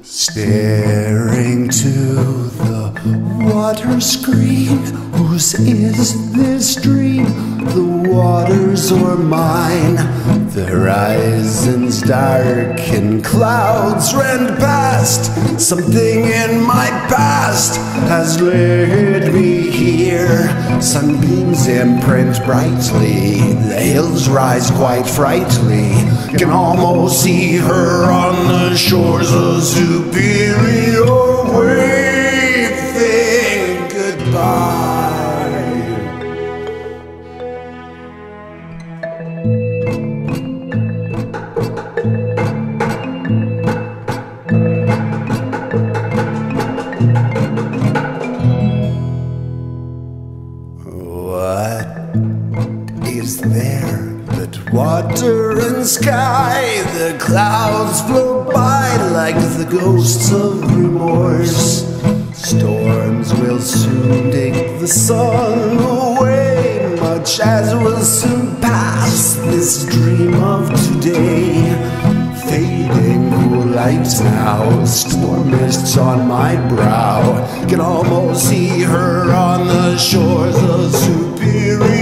Staring to the water screen, whose is this dream? The waters or mine? The horizon's dark and clouds rend past. Something in my past has led me here. Sunbeams imprint brightly, the hills rise quite frightfully. Can almost see her on the shores of Superior, waving goodbye. What is there but water and sky? The clouds float by like the ghosts of remorse. Storms will soon take the sun away, much as will soon pass this dream of today. Fading cool lights now, storm mists on my brow. Can almost see her on the shores of Superior.